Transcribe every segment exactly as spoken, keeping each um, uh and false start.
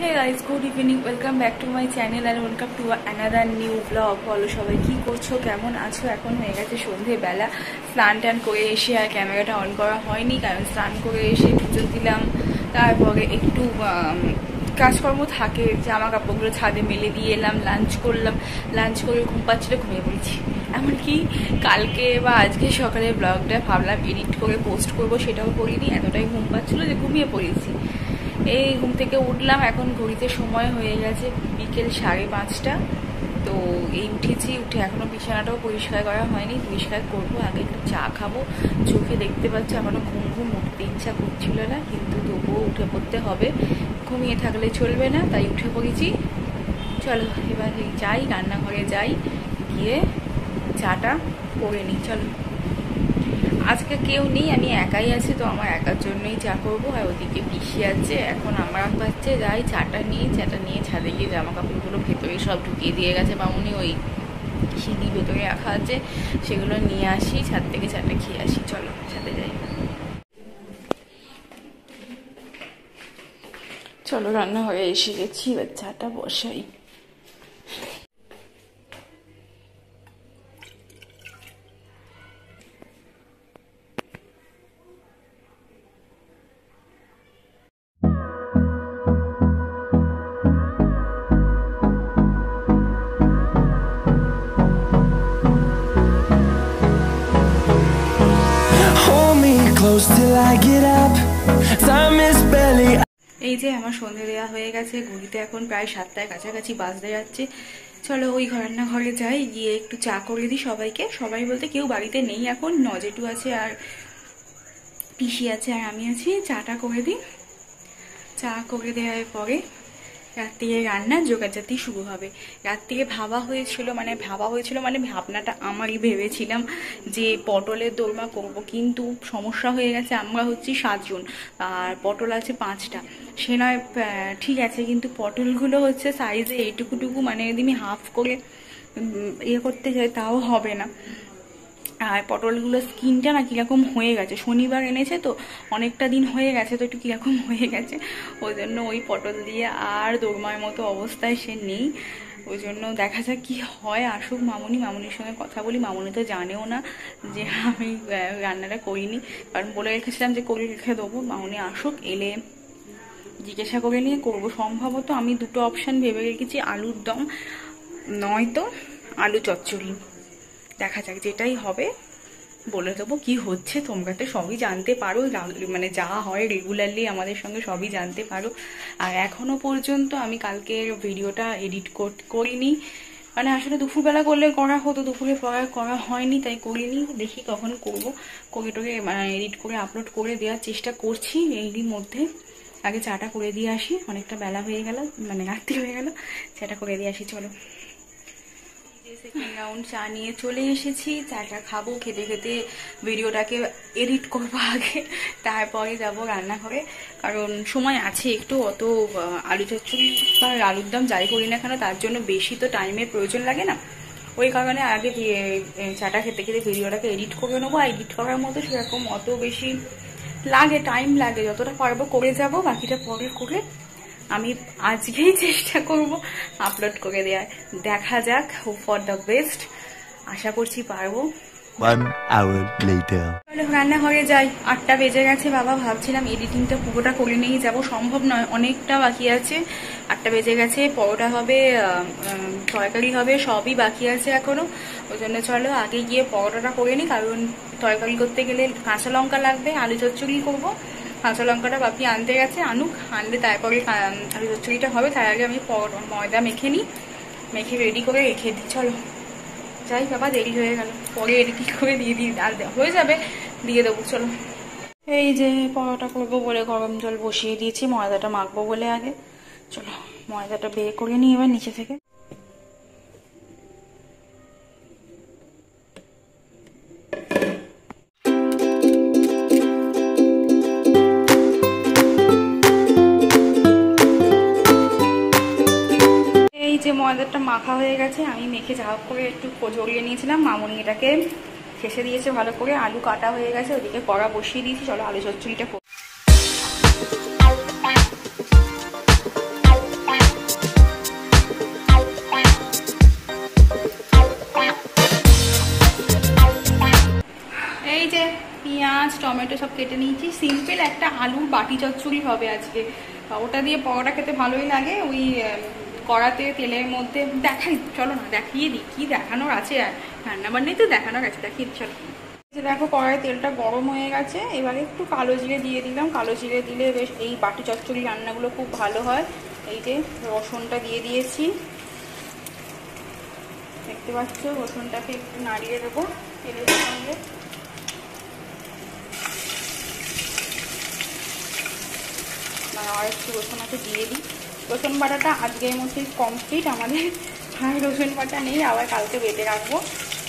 Hey guys, good evening. Welcome back to my channel and welcome to another new vlog. বলো সবাই কি করছো, কেমন আছো? এখন হয়ে গেছে সন্ধ্যেবেলা। স্নান টান করে এসে আর ক্যামেরাটা অন করা হয়নি, কারণ স্নান করে এসে পুজো দিলাম, তারপরে একটু কাজকর্ম থাকে, জামা কাপড়গুলো ছাদে মেলে দিয়ে এলাম, লাঞ্চ করলাম, লাঞ্চ করে ঘুম পাচ্ছিল, ঘুমিয়ে পড়েছি। এমনকি কালকে বা আজকে সকালে ব্লগটা ভাবলাম এডিট করে পোস্ট করবো, সেটাও করিনি, এতটাই ঘুম পাচ্ছিলো যে ঘুমিয়ে পড়েছি। এই ঘুম থেকে উঠলাম, এখন ঘড়িতে সময় হয়ে গেছে বিকেল সাড়ে পাঁচটা। তো এই উঠেছি, উঠে এখনো বিছানাটাও পরিষ্কার করা হয়নি, পরিষ্কার করবো। আগে একটু চা খাবো। চোখে দেখতে পাচ্ছি এখনো ঘুম ঘুম, উঠতে ইচ্ছা করছিল না, কিন্তু তবুও উঠে পড়তে হবে, ঘুমিয়ে থাকলে চলবে না, তাই উঠে পড়েছি। চলো এবার যাই, রান্নাঘরে যাই, গিয়ে চাটা করে নিই। চলো, আজকে কেউ নেই, আমি একাই আছি, তো আমার একার জন্যই চা করবো। আর ওদিকে পিসি আছে, এখন আমার পাচ্ছে, যাই চাটা নিয়ে চাটা নিয়ে ছাদে গিয়ে জামা কাপড়গুলো ভেতরে সব ঢুকিয়ে দিয়ে গেছে মামুনি, ওই সিঁড়ি ভেতরে রাখা আছে, সেগুলো নিয়ে আসি, ছাদ থেকে চাটা খেয়ে আসি। চলো ছাদে যাই। চলো রান্নাঘরে এসে গেছি, এবার চাটা বসাই। এই যে আমার সন্ধে দেওয়া হয়ে গেছে, ঘড়িতে এখন প্রায় সাতটায় কাছাকাছি বাজতে যাচ্ছে। চলো ওই রান্নাঘরে যাই, গিয়ে একটু চা করে দিই সবাইকে। সবাই বলতে কেউ বাড়িতে নেই এখন, নজেটু আছে আর পিসি আছে আর আমি আছি। চাটা করে দিই, চা করে দেওয়ার পরে রাত্রিরে রান্না জোগাড়জাতি শুরু হবে। রাত্রিরে ভাবা হয়েছিল, মানে ভাবা হয়েছিল মানে ভাবনাটা আমারই, ভেবেছিলাম যে পটলের দোরমা করব, কিন্তু সমস্যা হয়ে গেছে, আমরা হচ্ছি সাতজন আর পটল আছে পাঁচটা। সে নয় ঠিক আছে, কিন্তু পটলগুলো হচ্ছে সাইজে এইটুকুটুকু, মানে যদি আমি হাফ করে ইয়ে করতে চাই তাও হবে না। আর পটলগুলো স্কিনটা না কীরকম হয়ে গেছে, শনিবার এনেছে তো অনেকটা দিন হয়ে গেছে, তো একটু কীরকম হয়ে গেছে, ওই জন্য ওই পটল দিয়ে আর দোরমার মতো অবস্থায় সে নেই। ওই জন্য দেখা যাক কি হয়। আসুক মামুনি, মামুনির সঙ্গে কথা বলি। মামুনি তো জানেও না যে আমি রান্নাটা করিনি, কারণ বলে রেখেছিলাম যে করে রেখে দেবো। মামুনি আসুক, এলে জিজ্ঞাসা করে নিয়ে করবো। সম্ভবত আমি দুটো অপশান ভেবে রেখেছি, আলুর দম নয়তো আলু চচ্চড়ি। দেখা যাক, যেটাই হবে বলে দেবো। কি হচ্ছে তোমরা তো সবই জানতে পারো, মানে যা হয় রেগুলারলি আমাদের সঙ্গে সবই জানতে পারো। আর এখনো পর্যন্ত আমি কালকের ভিডিওটা এডিট করিনি, মানে আসলে দুপুরবেলা করলে করা হতো, দুপুরে পড়া করা হয়নি, তাই করিনি। দেখি কখন করবো, করে টোকে এডিট করে আপলোড করে দেওয়ার চেষ্টা করছি এরই মধ্যে। আগে চাটা করে দিয়ে আসি, অনেকটা বেলা হয়ে গেল, মানে রাত্রি হয়ে গেল, চাটা করে দিয়ে আসি। চলো সেকেন্ড রাউন্ড চা নিয়ে চলে এসেছি, চাটা খাবো, খেতে খেতে ভিডিওটাকে এডিট করবো আগে, তারপরে যাবো রান্নাঘরে, কারণ সময় আছে একটু। অত আলু চচ্চড়ি বা আলুর দম যাই করি না কেন, তার জন্য বেশি তো টাইমের প্রয়োজন লাগে না, ওই কারণে আগে চাটা খেতে খেতে ভিডিওটাকে এডিট করে নেবো। আর এডিট করার মতো সেরকম অত বেশি লাগে, টাইম লাগে, যতটা পারবো করে যাব, বাকিটা পরে করে আমি আজকেই চেষ্টা করব আপলোড করে দেওয়ার। দেখা যাক, হোপ ফর দ্য বেস্ট, আশা করছি পারবো। রান্নাঘরে যাই, আটটা বেজে গেছে বাবা। ভাবছিলাম এডিটিংটা পুরোটা করে নিয়েই যাবো, সম্ভব নয়, অনেকটা বাকি আছে। আটটা বেজে গেছে, পরোটা হবে, তরকারি হবে, সবই বাকি আছে এখনো। ওই জন্য চলো আগে গিয়ে পরোটাটা করে নিই, কারণ তরকারি করতে গেলে কাঁচা লঙ্কা লাগবে, আলু চচ্চড়ি করবো। কাঁচা লঙ্কাটা বাপি আনতে গেছে, আনুক, আনলে তারপরে আলু চচ্চড়িটা হবে। তার আগে আমি ময়দা মেখে নিই, মেখে রেডি করে রেখে দিই। চলো যাই বাবা, দেরি হয়ে গেল, পরে এডিট করে দিয়ে দিই, আর হয়ে যাবে, দিয়ে দেবো। চলো, এই যে পরোটা করবো বলে গরম জল বসিয়ে দিয়েছি, ময়দাটা মাখবো বলে আগে। চলো ময়দাটা বের করে নিই এবার নিচে থেকে। ময়দাটা মাখা হয়ে গেছে, আমি মেখে যা করে একটু জড়িয়ে নিয়েছিলাম, মামুনি এটাকে শেষে দিয়েছে ভালো করে। আলু কাটা হয়ে গেছে, ওদিকে কড়া বসিয়ে দিয়েছি। চলো আলু চচ্চড়িটা টমেটো সব কেটে নিয়েছি। সিম্পল একটা আলুর বাটি চচ্চড়ি হবে আজকে, ওটা দিয়ে পরোটা খেতে ভালোই লাগে। ওই কড়াতে তেলের মধ্যে দেখাই, চলো না দেখিয়ে দিই কি দেখানোর আছে, আর রান্না বান্নাই তো দেখানোর আছে, দেখিয়ে দিই চলো। দেখো কড়াই তেলটা গরম হয়ে গেছে, এবারে একটু কালো জিরে দিয়ে দিলাম। কালো জিরে দিলে বেশ এই বাটি চচ্চড়ি রান্নাগুলো খুব ভালো হয়। এই যে রসুনটা দিয়ে দিয়েছি, দেখতে পাচ্ছ, রসুনটাকে একটু নাড়িয়ে দেবো তেলের সঙ্গে। আর একটু রসুন আছে দিয়ে দিই। রসুন বাটাটা আজকের মধ্যে কমপ্লিট আমাদের, আর রসুন বাটা নেই, আবার কালকে বেটে রাখবো।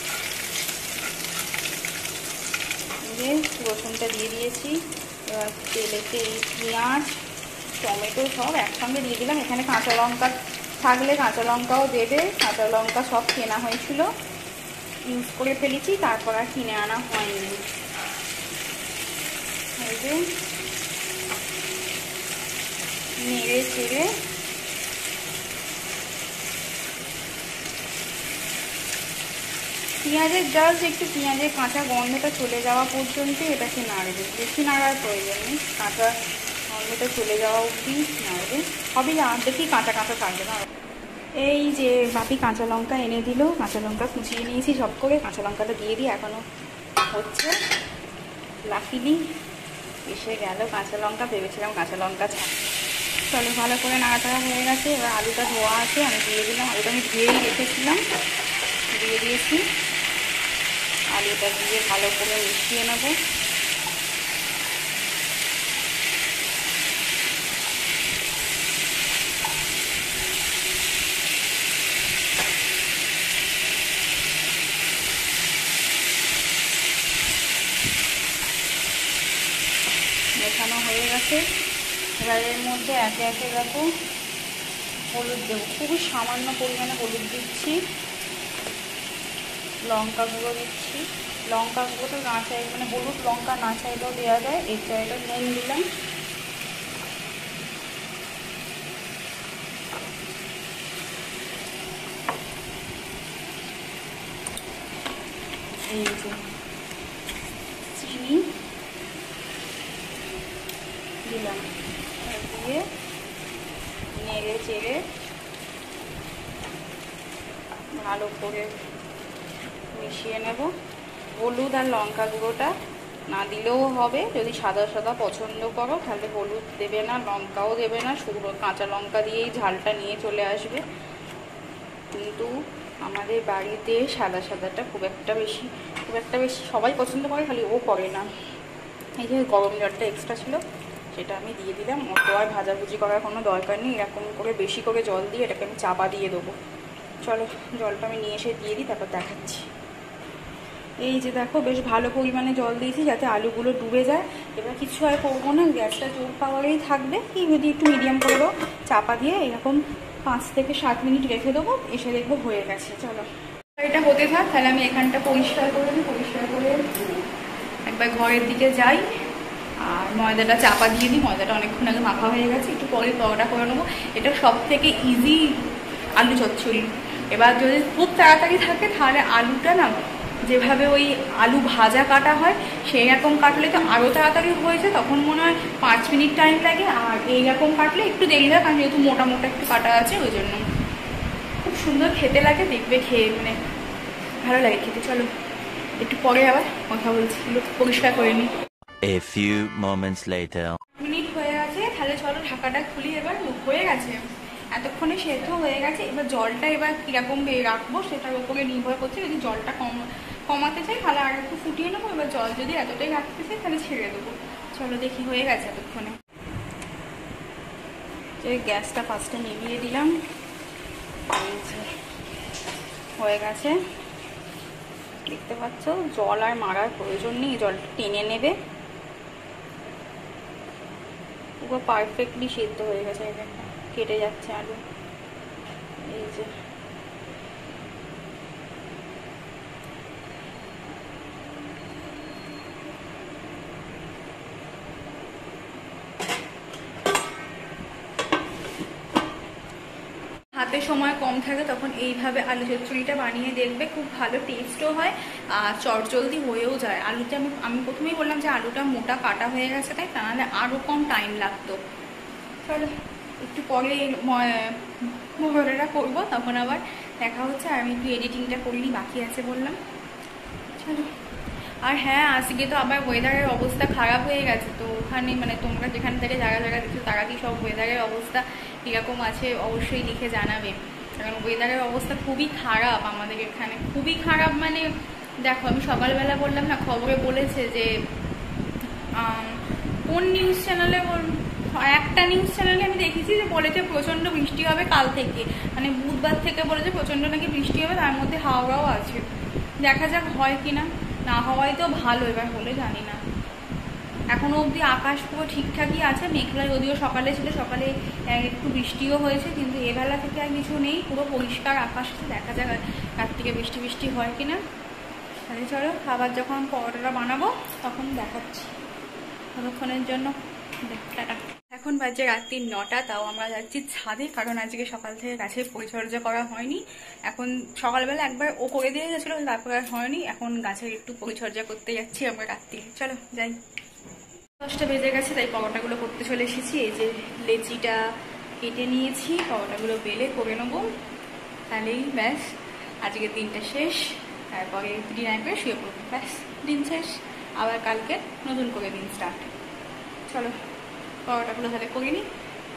দিয়ে রসুনটা দিয়ে দিয়েছি। এবার তেলেতে এই পেঁয়াজ টমেটো সব একসঙ্গে দিয়ে দিলাম। এখানে কাঁচা লঙ্কা থাকলে কাঁচা লঙ্কাও দেবে, কাঁচা লঙ্কা সব কেনা হয়েছিল, ইউজ করে ফেলেছি, তারপর আর কিনে আনা হয়নি। এই যে নেড়ে চেড়ে পেঁয়াজের জাস্ট একটু পেঁয়াজের কাঁচা গন্ধটা চলে যাওয়া পর্যন্ত এটাকে নাড়বে, বেশি নাড়ার প্রয়োজন নেই, কাঁচা গন্ধটা চলে যাওয়া অবধি নাড়বে। হবে আর দেখি কাঁচা কাঁচা থাকবে না। এই যে বাপি কাঁচা লঙ্কা এনে দিল, কাঁচা লঙ্কা কুচিয়ে নিয়েছি সব করে, কাঁচা লঙ্কাটা দিয়ে দিই, এখনও হচ্ছে। লাকিলি এসে গেল কাঁচা লঙ্কা, ভেবেছিলাম কাঁচা লঙ্কা ছাড়। চলো ভালো করে নাড়াচাড়া হয়ে গেছে। এবার আলুটা ধোয়া আছে, আমি দিয়ে দিলাম। আলুটা আমি ধুয়েই রেখেছিলাম, দিয়ে দিয়েছি। আলুটা দিয়ে ভালো করে মিশিয়ে নেব। মেশানো হয়ে গেছে। এবার এর মধ্যে একে একে দেখো হলুদ দেবো, খুবই সামান্য পরিমাণে হলুদ দিচ্ছি, লঙ্কা গুঁড়ো দিচ্ছি। লঙ্কা গুঁড়োটা না চাই, মানে হলুদ লঙ্কা না চাইলেও দেওয়া যায়। এই জায়গাটা নুন দিলাম, এই যে চিনি দিলাম, দিয়ে নেড়ে চেড়ে ভালো করে মিশিয়ে নেব। হলুদ আর লঙ্কা গুঁড়োটা না দিলেও হবে, যদি সাদা সাদা পছন্দ করো তাহলে হলুদ দেবে না, লঙ্কাও দেবে না, শুধু কাঁচা লঙ্কা দিয়েই ঝালটা নিয়ে চলে আসবে। কিন্তু আমাদের বাড়িতে সাদা সাদাটা খুব একটা বেশি খুব একটা বেশি সবাই পছন্দ করে, খালি ও করে না। এই যে গরম জলটা এক্সট্রা ছিল সেটা আমি দিয়ে দিলাম। অত আর ভাজাভুজি করার কোনো দরকার নেই, এরকম করে বেশি করে জল দিয়ে এটাকে আমি চাপা দিয়ে দেবো। চলো জলটা আমি নিয়ে এসে দিয়ে দিই, তারপর দেখাচ্ছি। এই যে দেখো বেশ ভালো পরিমাণে জল দিয়েছি যাতে আলুগুলো ডুবে যায়। এবার কিছু আর করবো না, গ্যাসটা জোর পাওয়ারেই থাকবে, কি যদি একটু মিডিয়াম করে দেবো, চাপা দিয়ে এরকম পাঁচ থেকে সাত মিনিট রেখে দেবো, এসে দেখবো হয়ে গেছে। চলো এটা হতে থাক, তাহলে আমি এখানটা পরিষ্কার করে নিই। পরিষ্কার করে একবার ঘরের দিকে যাই আর ময়দাটা চাপা দিয়ে দিই। ময়দাটা অনেকক্ষণ আগে মাখা হয়ে গেছে, একটু পরে পরোটা করে নেবো। এটা সব থেকে ইজি আলু চচ্চড়ি। এবার যদি খুব তাড়াতাড়ি থাকে তাহলে আলুটা না যেভাবে ওই আলু ভাজা কাটা হয় সেই রকম কাটলে তো আরও তাড়াতাড়ি হয়েছে, তখন মনে হয় পাঁচ মিনিট টাইম লাগে। আর এইরকম কাটলে একটু দেরি হয়, কারণ যেহেতু মোটা মোটা একটু কাটা আছে ওই জন্য। খুব সুন্দর খেতে লাগে, দেখবে খেয়ে, মানে ভালো লাগে খেতে। চলো একটু পরে আবার কথা বলছি, পরিষ্কার করে নিই। A few moments later. Minute হয়ে গেছে, তাহলে চলো ঢাকাটা খুলি। এবার হয়ে গেছে, এতক্ষণে সেদ্ধ হয়ে গেছে। এবার জলটা এবার কীরকম রাখবো সেটার উপরে নির্ভর করছে। যদি জলটা কম কমাতে চাই তাহলে আর একটু ফুটিয়ে নেবো, এবার জল যদি এতটাই রাখতে চাই তাহলে ছেড়ে দেবো। চলো দেখি হয়ে গেছে এতক্ষণে। গ্যাসটা ফার্স্টে নিভিয়ে দিলাম, হয়ে গেছে দেখতে পাচ্ছ। জল আর মারার প্রয়োজন নেই, জলটা টেনে নেবে। পুরো পারফেক্টলি সেদ্ধ হয়ে গেছে, কেটে যাচ্ছে আলু। এই যে হাত হাতে সময় কম থাকে তখন এইভাবে আলু চচ্চড়িটা বানিয়ে দেখবে, খুব ভালো টেস্টও হয় আর চটজলদি হয়েও যায়। আলুটা আমি আমি প্রথমেই বললাম যে আলুটা মোটা কাটা হয়ে গেছে, তাই তা নাহলে আরও কম টাইম লাগতো। চলো একটু পরে মোহরাটা করবো, তখন আবার দেখা হচ্ছে। আর আমি একটু এডিটিংটা করিনি, বাকি আছে বললাম। চলো। আর হ্যাঁ, আজকে তো আবার ওয়েদারের অবস্থা খারাপ হয়ে গেছে, তো ওখানে মানে তোমরা যেখান থেকে যারা যারা দেখছো তারা কি সব ওয়েদারের অবস্থা কীরকম আছে অবশ্যই লিখে জানাবে, কারণ ওয়েদারের অবস্থা খুবই খারাপ আমাদের এখানে, খুবই খারাপ। মানে দেখো, আমি সকালবেলা বললাম না, খবরে বলেছে যে কোন নিউজ চ্যানেলে, একটা নিউজ চ্যানেলে আমি দেখেছি যে বলেছে প্রচণ্ড বৃষ্টি হবে কাল থেকে, মানে বুধবার থেকে বলেছে প্রচণ্ড নাকি বৃষ্টি হবে, তার মধ্যে হাওড়াও আছে। দেখা যাক হয় কিনা, না হওয়াই তো ভালো, এবার হলে জানি না। এখনো অবধি আকাশ পুরো ঠিকঠাকই আছে, মেঘলা যদিও সকালে ছিল, সকালে একটু বৃষ্টিও হয়েছে, কিন্তু এবেলা থেকে আর কিছু নেই, পুরো পরিষ্কার আকাশ আছে। দেখা যাক রাত থেকে বৃষ্টি বৃষ্টি হয় কিনা। তাহলে চলো, আবার যখন পরোটাটা বানাবো তখন দেখাচ্ছি। ততক্ষণের জন্য টাটা। এখন বাজে রাত্রি নটা, তাও আমরা যাচ্ছি ছাদে, কারণ আজকে সকাল থেকে গাছের পরিচর্যা করা হয়নি। এখন সকালবেলা একবার ও করে দিয়ে গেছিলো, তারপর আর হয়নি, এখন গাছের একটু পরিচর্যা করতে যাচ্ছি আমরা রাত্রি। চলো যাই। দশটা বেজে গেছে, তাই পরোটাগুলো করতে চলে এসেছি। এই যে লেচিটা কেটে নিয়েছি, পরোটাগুলো বেলে করে নেবো, তাহলেই ব্যাস আজকের দিনটা শেষ। তারপরে ডিনার করে শুয়ে পড়বো, ব্যাস দিন শেষ। আবার কালকে নতুন করে দিন স্টার্ট। চলো পরোটাগুলো তাহলে করে নিই।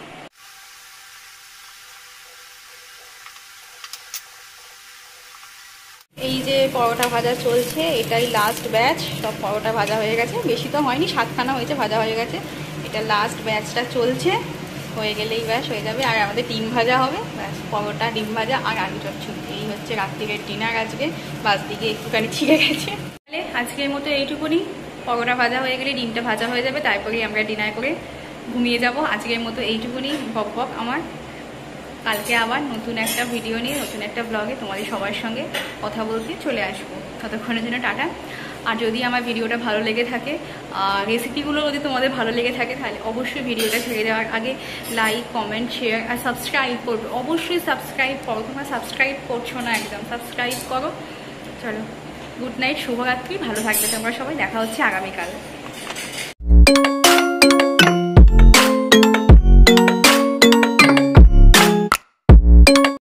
এই যে পরোটা ভাজা চলছে, এটাই লাস্ট ব্যাচ। সব পরোটা ভাজা হয়ে গেছে, বেশি তো হয়নি, সাতখানা হয়েছে, ভাজা হয়ে গেছে। এটা লাস্ট ব্যাচটা চলছে, হয়ে গেলেই ব্যাস হয়ে যাবে। আর আমাদের ডিম ভাজা হবে, ব্যাস পরোটা ডিম ভাজা আর আলু চচ্চড়ি, এই হচ্ছে রাত্রিরের ডিনার আজকে। বাস দিকে একটুখানি ছিঁড়ে গেছে। তাহলে আজকের মতো এইটুকুনি, পরোটা ভাজা হয়ে গেলে ডিমটা ভাজা হয়ে যাবে, তারপরেই আমরা ডিনার করে ঘুমিয়ে যাব। আজকের মতো এইটুকুনি বক বক আমার। কালকে আবার নতুন একটা ভিডিও নিয়ে নতুন একটা ব্লগে তোমাদের সবার সঙ্গে কথা বলতে চলে আসবো। ততক্ষণের জন্য টাটা। আর যদি আমার ভিডিওটা ভালো লেগে থাকে, রেসিপিগুলো যদি তোমাদের ভালো লেগে থাকে, তাহলে অবশ্যই ভিডিওটা ছেড়ে দেওয়ার আগে লাইক, কমেন্ট, শেয়ার আর সাবস্ক্রাইব করবে। অবশ্যই সাবস্ক্রাইব করো, তোমরা সাবস্ক্রাইব করছো না একদম, সাবস্ক্রাইব করো। চলো, গুড নাইট, শুভরাত্রি, ভালো থাকবে তোমরা সবাই, দেখা হচ্ছে আগামীকাল।